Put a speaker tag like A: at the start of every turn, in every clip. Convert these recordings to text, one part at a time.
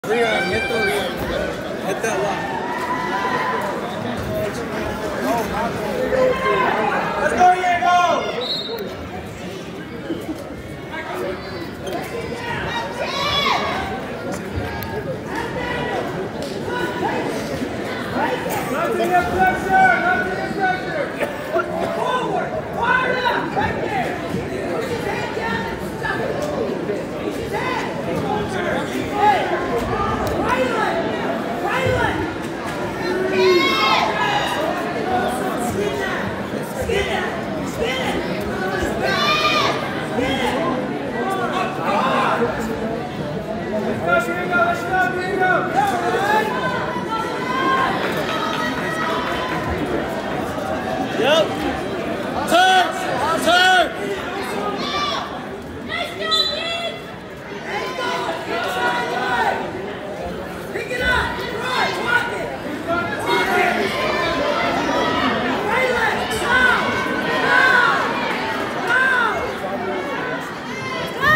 A: Leon, hit that lock. Let's go, Diego! Nothing in pressure! Nothing in pressure! Forward! Fire up! Right there! Push his head down and stop it! Push his head! Hey! Right leg! Right leg! Skin that! Skin it! Skin it! Skin it! Let's go, Diego! Let's go, Diego! Yep. Turn! Turn! Nice go, kid! There you go! Pick it up! Right! Walk it! Walk it! Right leg! Go! Go! Go! Go,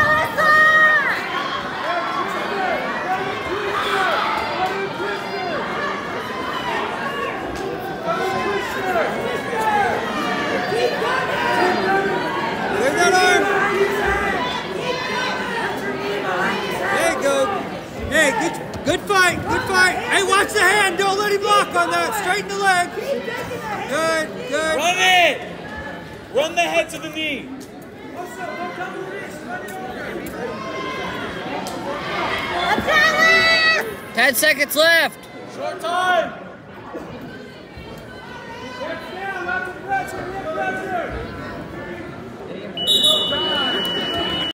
A: There's that arm! There you go. Hey, good fight, good fight. Hey, watch the hand. Don't let him lock on that. Straighten the leg. Good, good.
B: Run it! Run the head to the knee.
C: 10 seconds left.
B: Short time.